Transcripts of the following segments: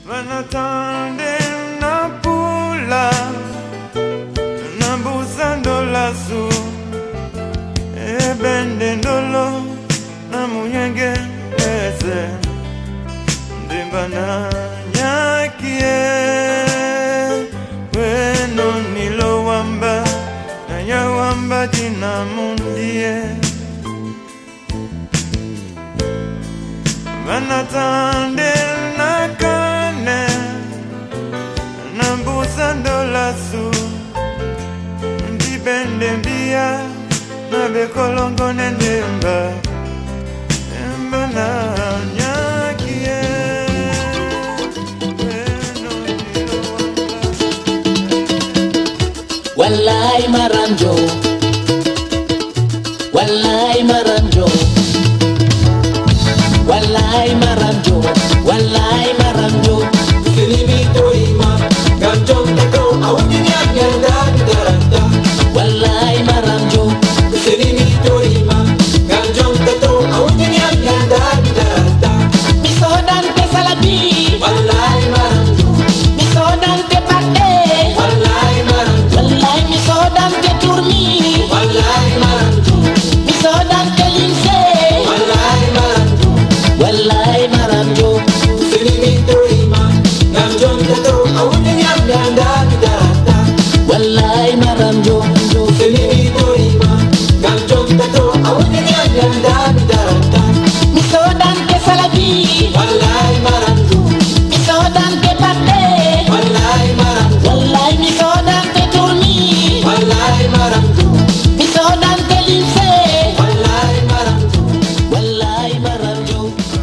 Vanatande na pula na busando lasu ebende ndolo na munyenge ese ndimbana nyakie weno nilo wamba na yawamba jina mundie Vanatande na kane na busando lasu ndibende mbia na bekolongo nendemba emba na nyakie weno nilo Wallahi maranjo Wallahi maranjo Wallahi maranjo Wallahi maranjo Silibi toima Ganjong teko awujini agenda daranda Wallahi maranjo Silibi toima Ganjong teko awujini agenda daranda Misodan te salabi Wallahi maranjo Misodan te pate Wallahi maranjo Wallahi misodan te turmi Wallahi maranjo Misodan te linse Wallahi maranjo Wallahi maranjo Silibi toima Ganjong teko awujini agenda daranda Wallahi maranjo Silibi toima Ganjong teko awujini agenda daranda Misodan te salabi Wallahi maranjo Misodan te pate Wallahi maranjo Wallahi misodan te turmi Wallahi maranjo Misodan te linse Wallahi maranjo Wallahi maranjo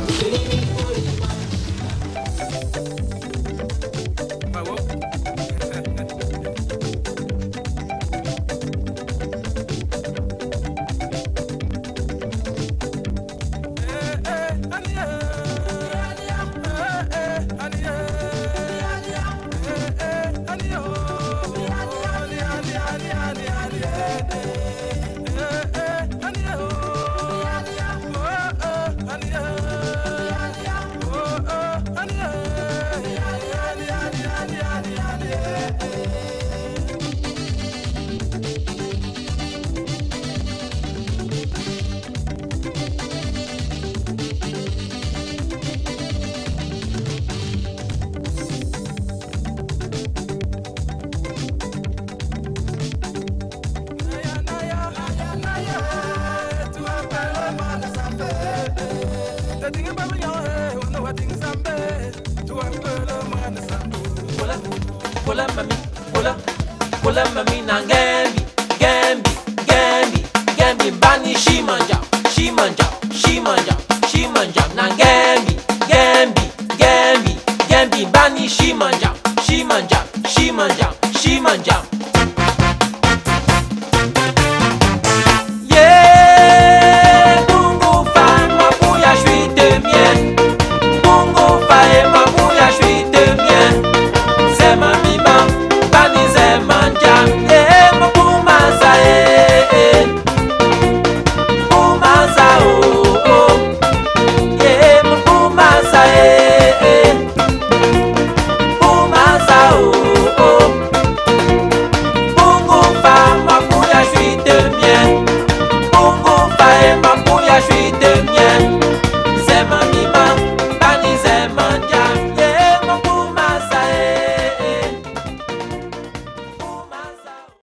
Pula mami na Gambi, Gambi, Gambi, Gambi. Bani she manja, she manja, she manja, she manja.